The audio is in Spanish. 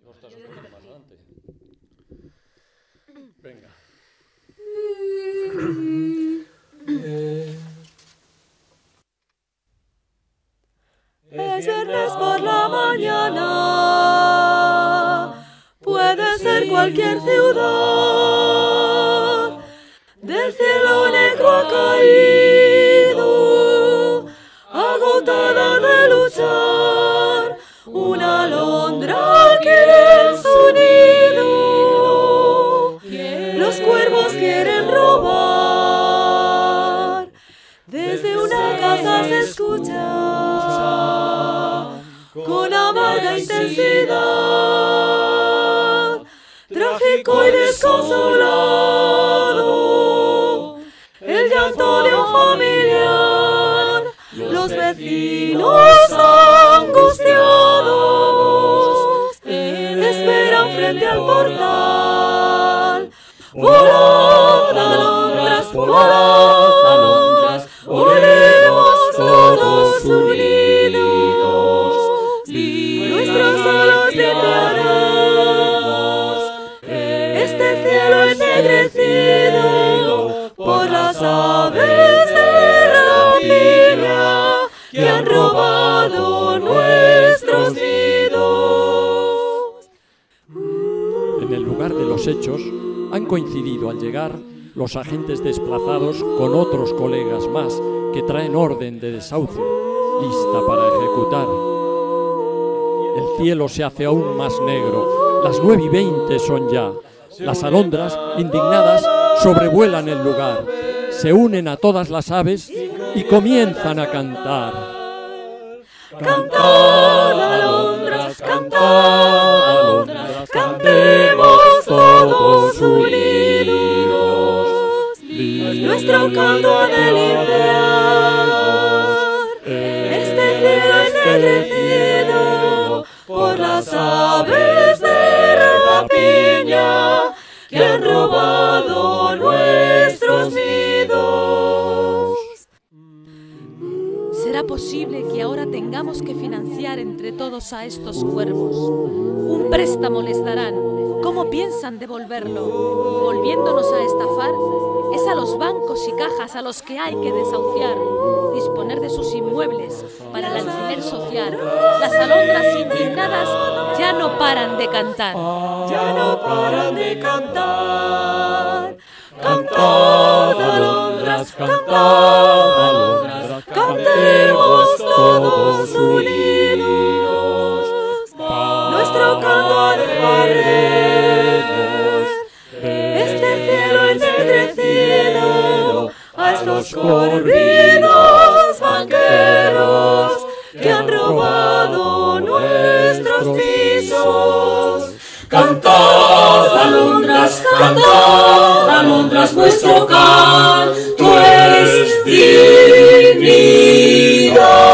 Ostras, un poquito más adelante. Venga. Es viernes por la mañana, puede ser cualquier ciudad. Del cielo negro ha caído, agotada de luchar, una alondra quiere su nido. Los cuervos quieren robar, desde una casa se escucha con amarga intensidad, trágico y desconsolado, el llanto de un familiar, los vecinos angustiados esperan frente al portal. Volad, alondras, volad, alondras, volemos todos unidos, nuestros solos limpiaremos este cielo ennegrecido por las aves de rapiña que han robado nuestros nidos. En el lugar de los hechos han coincidido al llegar los agentes desplazados con otros colegas más que traen orden de desahucio, lista para ejecutar. El cielo se hace aún más negro, las 9:20 son ya. Las alondras, indignadas, sobrevuelan el lugar, se unen a todas las aves y comienzan a cantar. Cantad, alondras, cantad, alondras, cantemos todos unidos, nuestro canto ha de limpiar este cielo ennegrecido por las aves de rapiña que han robado nuestros nidos. ¿Será posible que ahora tengamos que financiar entre todos a estos cuervos? Un préstamo les darán. ¿Cómo piensan devolverlo? ¿Volviéndonos a estafar? Es a los bancos y cajas a los que hay que desahuciar, disponer de sus inmuebles para el alquiler social. Las alondras indignadas ya no paran de cantar. Ya no paran de cantar. Cantad, alondras, cantad, alondras, cantemos todos unidos, nuestro canto ha de barrer este cielo ennegrecido a estos corridos banqueros que han robado nuestros pisos. Cantad, alondras, vuestro canto es dignidad.